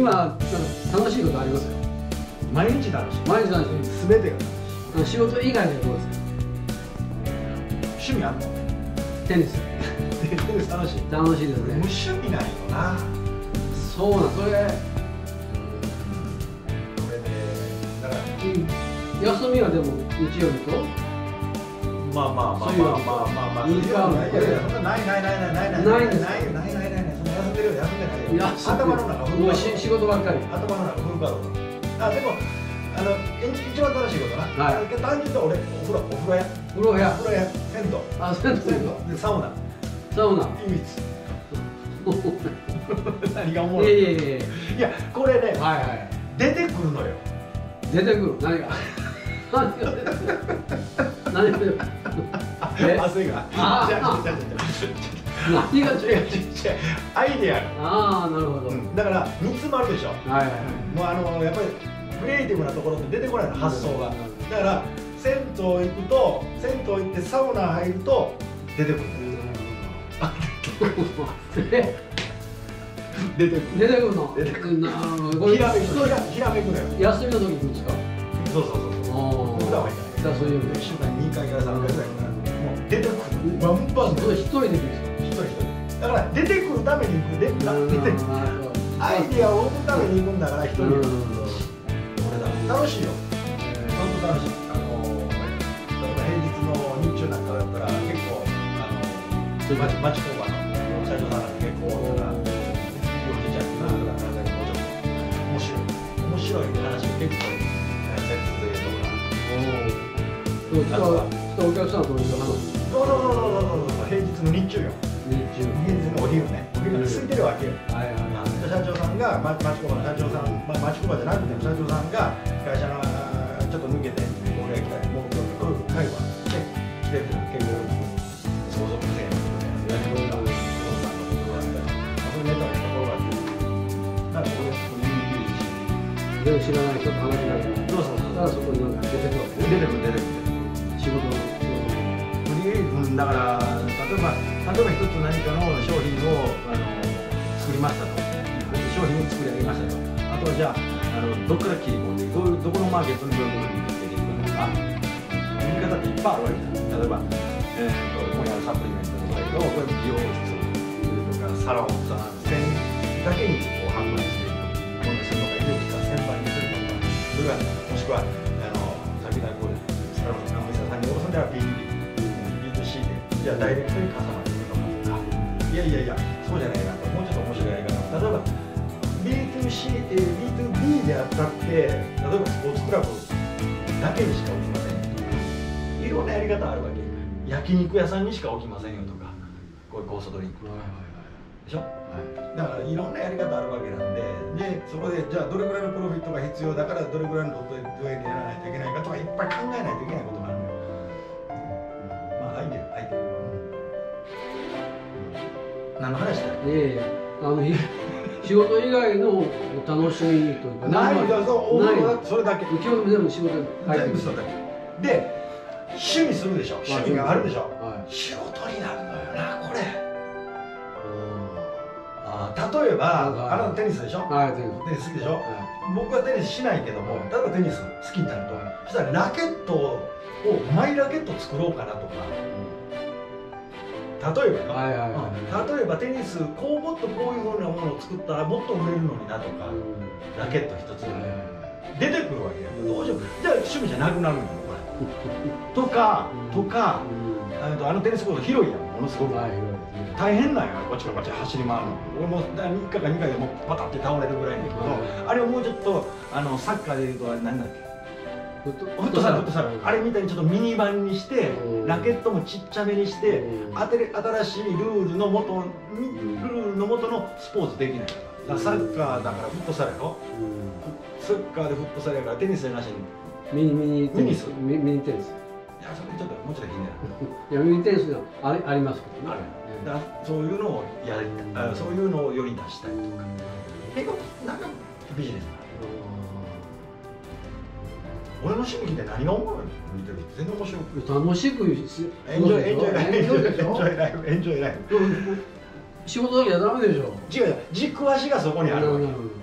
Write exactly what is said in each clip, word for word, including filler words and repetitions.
今楽しいことありますか？ 毎日楽しい。 毎日楽しい。 すべてが楽しい。 仕事以外でどうですか？ 趣味あんの？ テニス。 テニス楽しい。 楽しいですね。 無趣味ないよな。 そうなん、それ。 これでだから休みはでも日曜日と。 まあまあまあまあまあまあまあ。いやいやいや、そんなないないないないないないないないないないない。そんな休んでるよ、休んでないよ。頭の中フルもう仕事ばっかり。 頭の中フル稼働。あ、でもあの一番楽しいことな。はい。単純に俺お風呂お風呂屋。 風呂屋。 風呂屋。銭湯。あ、銭湯。銭湯。でサウナ。 サウナ。 唯一。何がおもろい？いやいやいやいや、これね、はいはい、出てくるのよ。 出てくる。何が？何が出てくる？何が出てくる？ 汗が。ああ。 何が違う違う。 アイデア。 ああ、なるほど。 だから煮詰まるでしょ。はいはい。もうあのやっぱりクリエイティブなところって出てこないの、発想が。だから銭湯行くと、銭湯行ってサウナ入ると出てくる。出てくる。出てくるの。出てくる。なるほど。ひらめく。ひらめくのよ。休みの時行くんですか？そうそうそう。普段はいかない。そういういっしゅうかんににかいからさんかいぐらいからもう出てくる。バンバン。それ一人で行くんですか？一人一人。だから出てくるために行く。で、出てくる。アイディアを生むために行くんだから一人で。俺だ。楽しいよ。本当楽しい。あの例えば平日の日中なんかだったら結構あの町工場の社長さんが結構多いから。面白い話結構接続とか。お客さんと同じ話。そうそうそうそうそう。平日の日中よ。日中。平日のお昼ね。お昼が空いてるわけよ。はいはい。社長さんが町工場の社長さん、まあ町工場じゃなくても社長さんが会社のちょっと抜けて俺が来たり、もう来る会話で来てる結構相続税のことでやりとか、不動産のことだったり、そういうネタのところがあって、だから俺そこにでも知らない人と話になる。そうそうそう。だからそこになんか出てくるわけね。出てくる出てくる。仕事の。うん、だから例えば例えば一つ何かの商品をあの作りましたと。商品を作り上げましたと。あとはじゃああのどっから切り込んでどういうどこのマーケットにどういうふうに出ていくかとか、言い方っていっぱいあるわけじゃない。例えばえっとここにあるサプリメントのそうだけど、これ美容室とかサロンさん線だけにこう販売していく。こんなするのがいいですか。先輩にするのか。それからもしくはあの先ほどこうサロンの看護師さんにおろすんでは ビーツーシー でじゃあダイレクトにカスタマーにするのかとか。いやいやいやそうじゃないなと。もうちょっと面白いやり方。例えば ビーツーシー、ビーツービー であったって例えばスポーツクラブだけにしか置きませんよとか。いろんなやり方あるわけ。焼肉屋さんにしか置きませんよとか。こういう酵素ドリンクでしょ。だからいろんなやり方あるわけなんで、でそこでじゃあどれぐらいのプロフィットが必要だからどれぐらいのロットでやらないといけないかとかいっぱい考えないといけないことがあるのよ。まあアイデアアイデア。何の話だよ。ええあの仕事以外の楽しみというかないんだそうそれだけ。基本全部仕事全部それだけ。で趣味するでしょ。趣味があるでしょ。仕事になるのよなこれ。例えば、あなたテニスでしょ。はい、テニス好きでしょ。僕はテニスしないけども、例えばテニス好きになると、そしたらラケットをマイラケット作ろうかなとか。例えばよ。例えばテニスこうもっとこういうふうなものを作ったらもっと売れるのになとか、ラケット一つで出てくるわけや。どうしよう。じゃあ趣味じゃなくなるのよこれ。とかとか、あのテニスコート広いやんものすごく。大変なんやこっちからこっち走り回るの。俺もいっかかにかでもうパタって倒れるぐらいだけど、あれをもうちょっとあのサッカーでいうと何だっけ、フットサルフットサルあれみたいにちょっとミニ版にしてラケットもちっちゃめにして新しいルールのもとルールのもとのスポーツできないから。サッカーだからフットサルやろ。サッカーでフットサルやからテニスじゃなしにミニミニテニスミニテニス。いやそれちょっともうちょっとひんねや。いやミニテニスありますけどね。だそういうのをやりたい、そういうのを世に出したいとか、結構なんかビジネスなの。俺の趣味って何がおもろいの？見てる全然面白く楽しくエンジョイエンジョイライフエンジョイライフエンジョイライフ。仕事だけじゃダメでしょ。違う軸足がそこにあるわけ。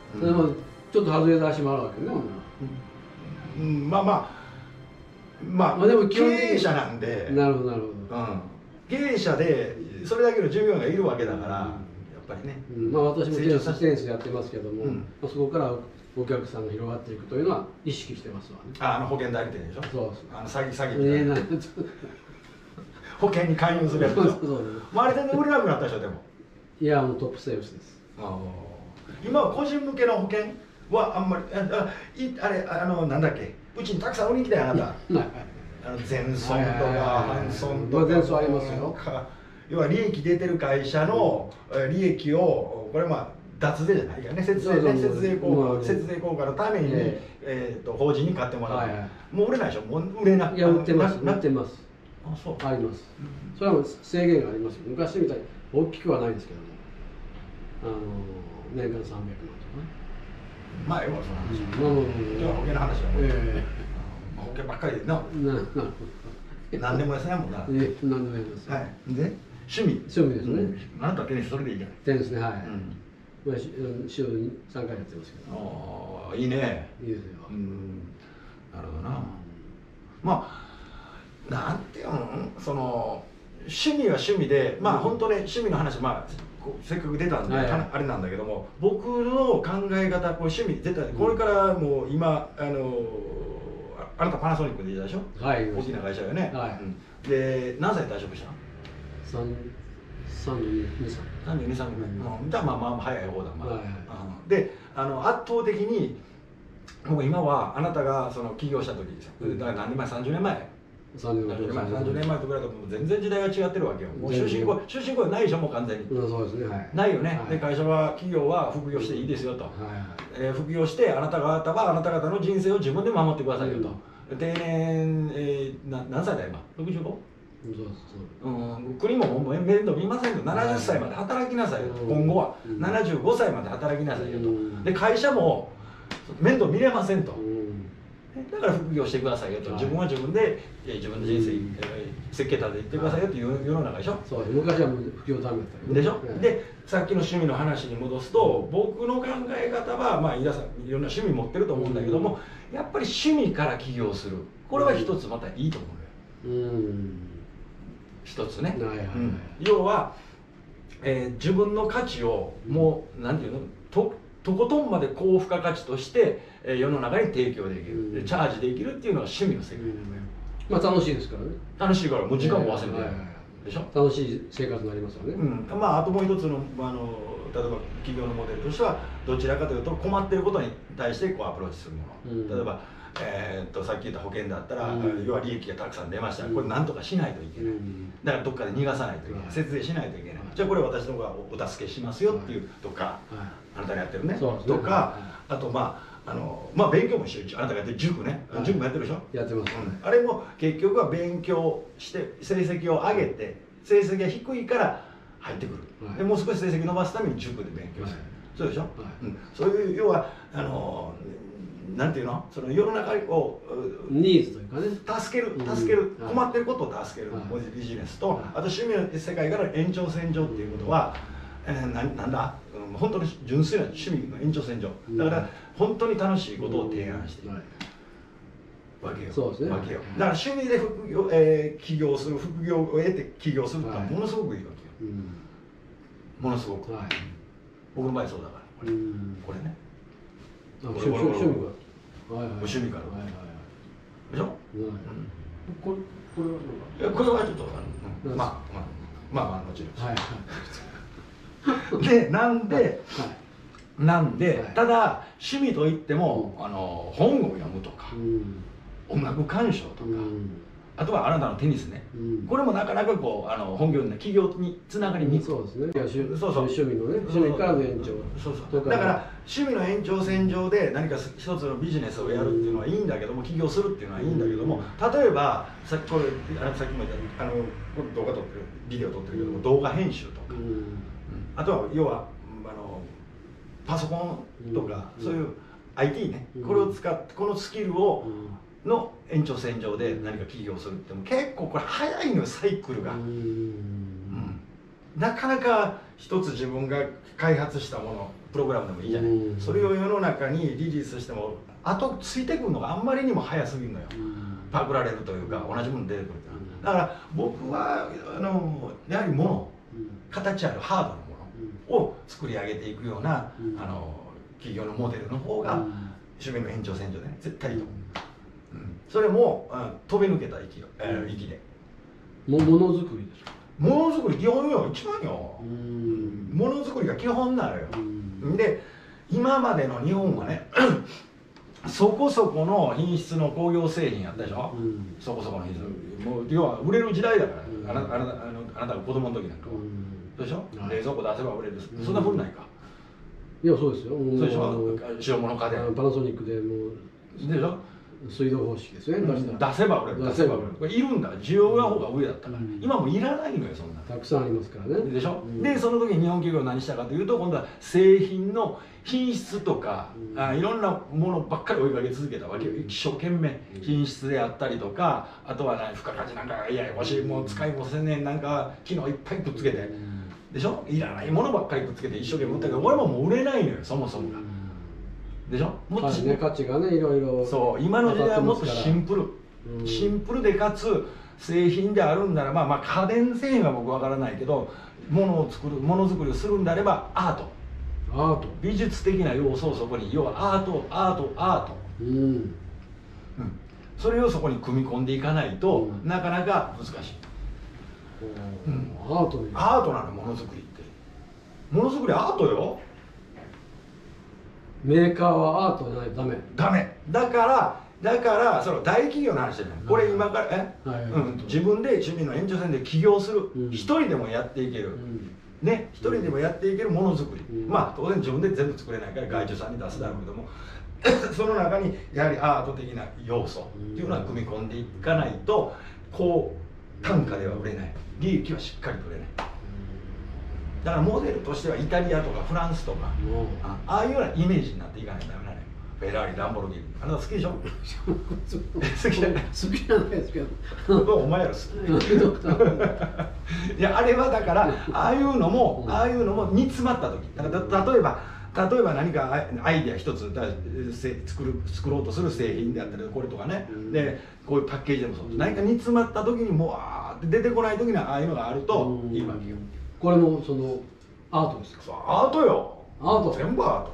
でもちょっと外れ出しもあるわけね。 うん、まあまあまあ、まあでも経営者なんで。 なるほどなるほど。 うん、経営者でそれだけの従業員がいるわけだから、やっぱりね。 うん、まあ私もテニステニスやってますけども、うん、まあそこからお客さんが広がっていくというのは意識してますわね。 あ、あの保険代理店でしょ。 そうです。 あの詐欺詐欺みたいな。保険に勧誘するやつ。そうそうそう。まああれ全然売れなくなったでしょでも。 いやもうトップセールスです。 あ今は個人向けの保険はあんまりあいあれあのなんだっけうちにたくさん売りに来たよあなた。あの全損とか半損とか。 全損ありますよ。 要は利益出てる会社の利益をこれまあ脱税じゃないからね節税ね節税効果節税効果のためにえっと法人に買ってもらう。もう売れないでしょもう売れない。 いや売ってます売ってます。 あそうあります。それは制限がありますよ。昔みたいに大きくはないですけども、あの年間さんびゃくまんとかね。 まあよかったその話。今日は保険の話は。ええ。保険ばっかりでな。なるほど。何でもやさんやもんな。 ええ、何でもやります。 はい。で趣味。 趣味ですね。 あなたはテニスそれでいいじゃない。 テニスねはい。まあ週にさんかいやってますけど。 ああいいね。 いいですよ。 うん。なるほどな。まあ。なんていうのその趣味は趣味でまあ本当ね趣味の話まあせっかく出たんであれなんだけども僕の考え方これ趣味絶対これからもう今あのあなたパナソニックでいたでしょはい大きな会社よねで何歳退職したのさんじゅうにさいさんじゅうに、さんじゅうにさいじゃあまあまあ早い方だまあであの圧倒的に僕今はあなたがその起業した時だから何年前さんじゅうねんまえさんじゅうねんまえと比べたら全然時代が違ってるわけよ。もう終身雇用終身雇用ないでしょもう完全に。 そうですね。はい。 ないよね。で会社は企業は副業していいですよと。え副業してあなた方はあなた方の人生を自分で守ってくださいよと。定年えな何歳だ今？ろくじゅうご？そうそう。うん。国ももう面倒見ませんと。ななじゅっさいまで働きなさいよと。今後はななじゅうごさいまで働きなさいよと。で会社も面倒見れませんと。だから副業してくださいよと、自分は自分で自分の人生、設計立てていってくださいよっていう世の中でしょ。 そう昔はもう副業ダメだったでしょ。でさっきの趣味の話に戻すと僕の考え方はまあ皆さんいろんな趣味持ってると思うんだけどもやっぱり趣味から起業するこれは一つまたいいと思うよ。うん一つね。要は自分の価値をもう何て言うのととことんまで高付加価値として世の中に提供できる、でチャージできるっていうのは趣味の世界だよね。 まあ楽しいですからね。 楽しいからもう時間も忘れてでしょ。 楽しい生活になりますよね。 うん、まああともう一つのあの例えば企業のモデルとしてはどちらかというと困っていることに対してこうアプローチするもの、うん、例えば、えー、っとさっき言った保険だったら、うん、要は利益がたくさん出ました、うん、これ何とかしないといけない、うん、だからどっかで逃がさないといけない、節税しないといけない、じゃあこれ私の方がお助けしますよっていうとか、はい、あなたがやってるねとか、あとまああのまあ勉強も一緒、あなたがやってる塾ね、はい、塾もやってるでしょ。 やってます、 うん、あれも結局は勉強して成績を上げて成績が低いから入ってくる、はい、でもう少し成績伸ばすために塾で勉強する、はい、そうでしょ、はい、うん、そういう要はあのなんていうのその世の中をニーズというかね助ける助ける、うん、困ってることを助ける、はい、ビジネスと、はい、あと趣味の世界から延長線上っていうことは、えー、な, なんだ、うん、本当に純粋な趣味の延長線上だから本当に楽しいことを提案している、うん、わけよ。 そうですね。 わけよ。だから趣味で副業、えー、起業する副業を得て起業するってのはものすごくいいわけよ、はい、ものすごく、はい、僕の場合そうだからこれ、うん、これね趣味が趣味から。でしょ。 これこれはこれはちょっとまあまあまあまあもちろん。でなんでなんでただ趣味といってもあの本を読むとか音楽鑑賞とかあとはあなたのテニスね、うん、これもなかなかこうあの本業の企業につながりにくい。 そうですね。いやそうそう趣味のね趣味からの延長。 そうそう。だから趣味の延長線上で何か一つのビジネスをやるっていうのはいいんだけども、起業するっていうのはいいんだけども、例えばさっきこれあさっきも言ったあの動画撮ってるビデオ撮ってるけども動画編集とか、うん、あとは要はあのパソコンとか、うん、そういう アイティー ね、うん、これを使ってこのスキルを、うんの延長線上で何か起業するっても結構これ早いのよサイクルが、うん、 なかなか一つ自分が開発したものプログラムでもいいじゃない、うん、それを世の中にリリースしても後ついてくるのがあんまりにも早すぎるのよ、うん、パクられるというか同じもの出てくるから、だから僕はあのやはりもの、うん、形あるハードなものを作り上げていくような、うん、あの企業のモデルの方が、うん、趣味の延長線上でね絶対いいと思う、うん、それも、うん、飛び抜けた息、えー、息でもものづくりですか。 ものづくり基本よ、一番よ。ものづくりが基本なのよ。で今までの日本はねそこそこの品質の工業製品やったでしょ、うん、そこそこの品質、もう要は売れる時代だから、うん、あなたあなたあのあなたが子供の時なんかは、うん、そうでしょ、はい、冷蔵庫出せば売れる、うん、そんなふうないか。 いやそうですよ。 そうでしょ、塩物家電パナソニックでもうでしょ、水道方式ですね、出せば売れる、出せば売れる、これいるんだ、需要が方が上だったから、うん、今もいらないのよ、そんなたくさんありますからね。 でしょ、うん、でその時に日本企業は何したかというと、今度は製品の品質とか、うん、あいろんなものばっかり追いかけ続けたわけよ、一生懸命品質であったりとか、あとは何付加価値なんかいや欲しい、もう使いもせんねん、なんか機能いっぱいくっつけて、うん、でしょ、いらないものばっかりくっつけて一生懸命売ったけど、俺ももう売れないのよ、そもそもが。でしょ、もっと、 ね、価値がねいろいろ、 そう今の時代はもっとシンプル、うん、シンプルでかつ製品であるんならば、まあ家電製品は僕わからないけど、ものを作るものづくりをするんであればアートアート美術的な要素をそこに、要はアートアートアート、うん、うん、それをそこに組み込んでいかないと、うん、なかなか難しい、 うん、アートアートなのものづくりって、ものづくりアートよ。 メーカーはアートじゃないとダメダメだからだからその大企業の話じゃない、これ今からえ、はいはい、うん、自分で趣味の延長線で起業する、うん、一人でもやっていける、うん、ね、一人でもやっていけるものづくり、うん、まあ当然自分で全部作れないから外注さんに出すだろうけども、うん、その中にやはりアート的な要素っていうのは組み込んでいかないと、こう単価では売れない、利益はしっかり取れない。だからモデルとしてはイタリアとかフランスとか、うん、あああいうようなイメージになっていかないとダメなのよ。フェラーリ、ランボルギーニ、あなた好きでしょ好きじゃない、 好きじゃないですけどお前ら好きいやあれはだからああいうのも、ああいうのも煮詰まった時、だから例えば例えば何かアイデア一つだ作る作ろうとする製品であったり、これとかね、うん、でこういうパッケージでもそう、うん、何か煮詰まった時にもうわーって出てこない時にはああいうのがあるといいわけよ。 これもそのアートですか。 そうアートよ、 アート全部アート、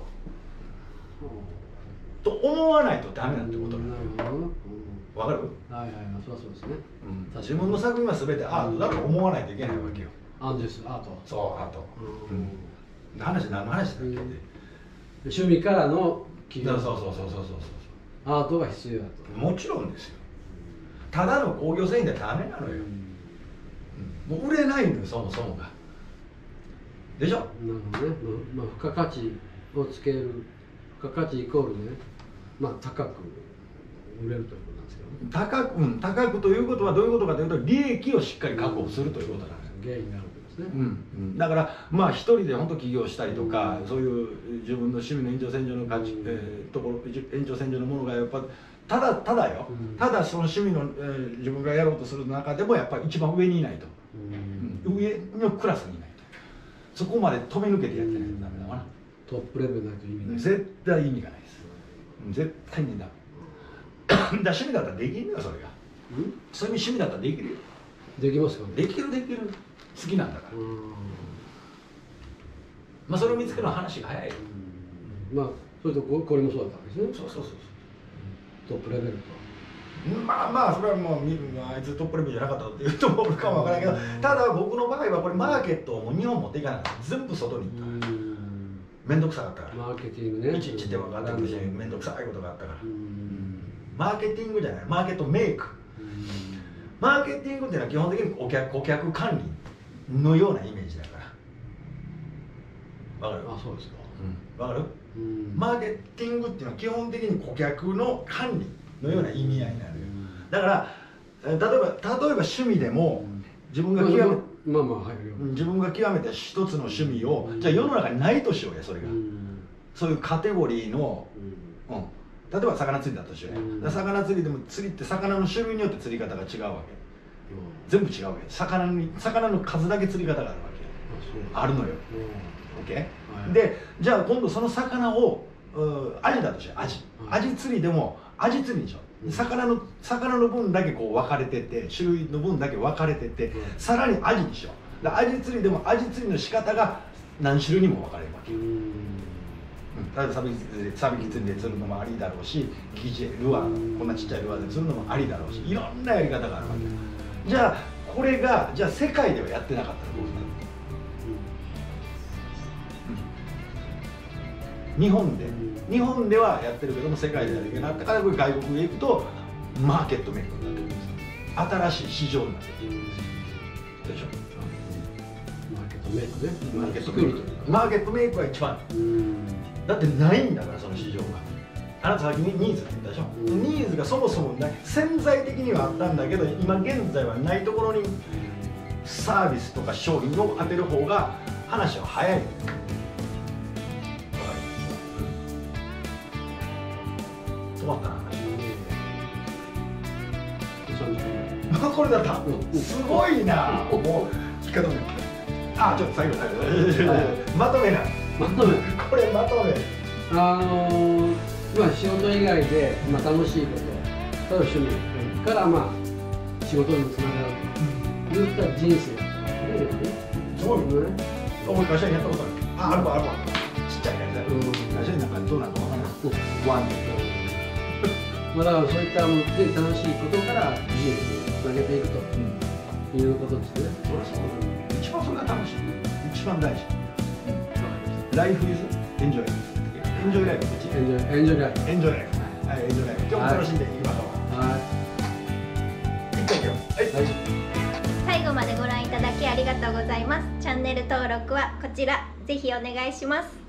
うん、と思わないとダメだってことなのよ。なるほど、うん、わかる。 はいはい、そりゃそうですね、 うん、自分の作品は全てアートだと思わないといけないわけよ。 アンジェスアート、 そうアート、うんうん、話何の話だっけ、うん、 趣味からの企業、 そうそうそうそうそうそう、 アートが必要だと。 もちろんですよ。ただの工業製品ではダメなのよ、うん、もう売れないのよ、そもそもが。でしょ。なるほどね、まあ、付加価値をつける、付加価値イコールね、まあ高く売れるということなんですけど、ね、 高く、うん、高くということはどういうことかというと、利益をしっかり確保するということなんです。 原因があるわけですね、 うんうん、だからまあ一人で本当起業したりとか、うん、そういう自分の趣味の延長線上の価値、うん、えー、ところ延長線上のものがやっぱただただよ、うん、ただその趣味の、えー、自分がやろうとする中でもやっぱり一番上にいないと、うん、上のクラスにいないと、そこまで飛び抜けてやってないとダメだわな。 トップレベルないと意味ない。 絶対意味がないです。絶対にダメ。だ趣味だったらできるよ、それが。そういう趣味だったらできるよ。 できますかね。 できるできる。好きなんだから。まあそれを見つけるのは話が早い。 まあそれとこれもそうだったわけですね。 そうそうそう。 トップレベルと。 まあまあそれはもう見るのはあいつトップレベルじゃなかったっていう人もおるかもわからないけど、ただ僕の場合はこれマーケットを日本持っていかなかった。全部外に行った。面倒くさかったから。 マーケティングね。 いちいち電話があってくるし、面倒くさいことがあったから。マーケティングじゃない、マーケットメイク。マーケティングっていうのは基本的に顧客、顧客管理のようなイメージだから。わかる？ あ、そうですか。 うん、わかる？マーケティングっていうのは基本的に顧客の管理のような意味合いになるよ。だから例えば例えば趣味でも自分が極め、 まあまあ入るよ。 自分が極めた一つの趣味を、じゃあ世の中にないとしようや、それが。そういうカテゴリーの、うん、例えば魚釣りだとしようや。魚釣りでも釣りって魚の種類によって釣り方が違うわけ。全部違うわけ。魚に魚の数だけ釣り方があるわけ。 あるのよ。OK？ でじゃあ今度その魚をアジだとしてアジアジ釣りでもアジ釣りでしょ。魚の魚の分だけこう分かれてて、種類の分だけ分かれてて、さらにアジでしょ。アジ釣りでもアジ釣りの仕方が何種類にも分かれるわけ。例えばサビキ釣りで釣るのもありだろうし、ギジェルアーこんなちっちゃいルアーで釣るのもありだろうし、いろんなやり方があるわけ。じゃあこれがじゃあ世界ではやってなかったらどうなる？日本で日本ではやってるけども世界でやるけど、だからこれ外国へ行くとマーケットメイクになってるんですよ。新しい市場になってるんですよ。でしょ。 マーケットメイクね。 マーケットメイク。マーケットメイクが一番。だってないんだからその市場が。あなた先にニーズって言ったでしょ。ニーズがそもそもない、潜在的にはあったんだけど今現在はないところにサービスとか商品を当てる方が話は早い。止まったな。これだった。すごいな。もう聞か止め。あ、ちょっと最後まとめな。 まとめ。 これまとめ。 あのまあ仕事以外でまあ楽しいこと、ただ趣味からまあ仕事につながるといった人生だったね。 すごいね。俺会社にやったことある。あ、あるわあるわ。ちっちゃい会社。会社になんかどうなるかわからない。ワン。 まあだからそういったもので楽しいことからビジネスにつなげていくということですね。 一番それが楽しい。一番大事。ライフイズエンジョイ。エンジョイライフ。 エンジョイエンジョイライフ。 エンジョイライフ。はい、エンジョイライフ。今日も楽しんでいきましょう。 はい。 いっかいよ。はい。 最後までご覧いただきありがとうございます。チャンネル登録はこちら。ぜひお願いします。